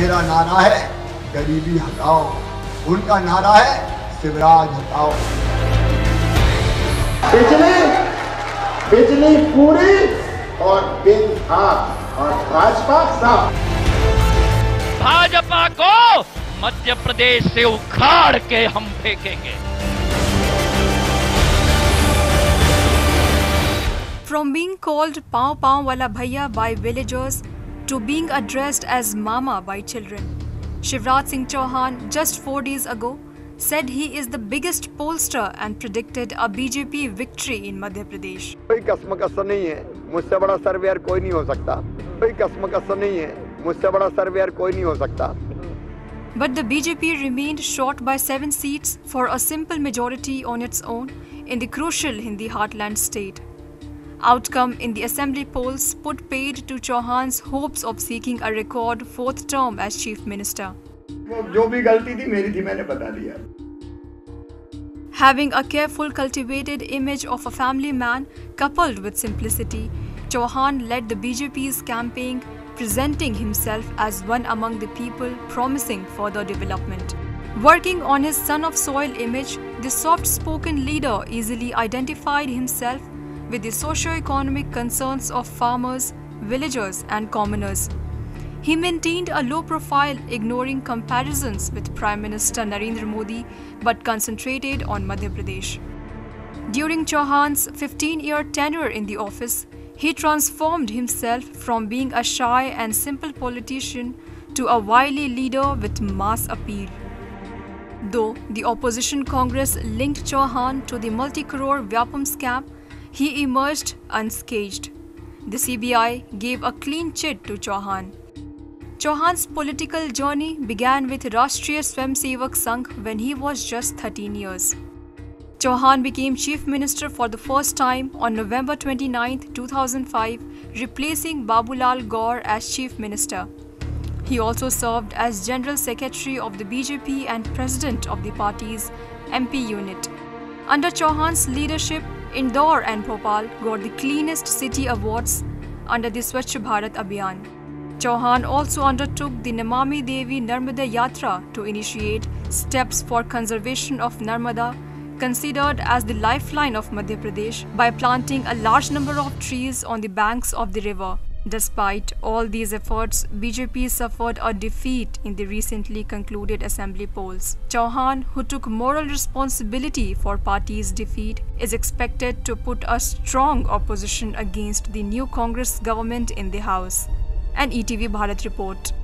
मेरा नारा है गरीबी हटाओ, उनका नारा है शिवराज हटाओ। बिजली पूरी और बिल हाफ और भाजपा साफ। भाजपा को मध्य प्रदेश से उखाड़ के हम फेंकेंगे। From being called Paon Paon wala bhaiya by villagers to being addressed as Mama by children, Shivraj Singh Chouhan just 4 days ago said he is the biggest pollster and predicted a BJP victory in Madhya Pradesh. कोई कसम नहीं है, मुझसे बड़ा surveyor कोई नहीं हो सकता। कोई कसम नहीं है, मुझसे बड़ा सर्वेयर कोई नहीं हो सकता। But the BJP remained short by 7 seats for a simple majority on its own in the crucial Hindi heartland state. Outcome in the assembly polls put paid to Chouhan's hopes of seeking a record 4th term as chief minister. जो भी गलती थी मेरी थी, मैंने बता दिया। Having a careful cultivated image of a family man coupled with simplicity, Chouhan led the BJP's campaign, presenting himself as one among the people promising further development. Working on his son of soil image, the soft-spoken leader easily identified himself with the socio-economic concerns of farmers, villagers and commoners. He maintained a low profile, ignoring comparisons with Prime Minister Narendra Modi, but concentrated on Madhya Pradesh. During Chouhan's 15-year tenure in the office, he transformed himself from being a shy and simple politician to a wily leader with mass appeal. Though the opposition Congress linked Chouhan to the multi-crore Vyapam scam, he emerged unscathed. The CBI gave a clean chit to Chouhan. Chouhan's political journey began with Rashtriya Swayamsevak Sangh when he was just 13 years. Chouhan became Chief Minister for the first time on November 29, 2005, replacing Babulal Gaur as Chief Minister. He also served as General Secretary of the BJP and President of the party's MP unit. Under Chouhan's leadership, Indore and Bhopal got the cleanest city awards under the Swachh Bharat Abhiyan. Chouhan also undertook the Namami Devi Narmada Yatra to initiate steps for conservation of Narmada, considered as the lifeline of Madhya Pradesh, by planting a large number of trees on the banks of the river. Despite all these efforts, BJP suffered a defeat in the recently concluded assembly polls. Chouhan, who took moral responsibility for party's defeat, is expected to put a strong opposition against the new Congress government in the House. An ETV Bharat report.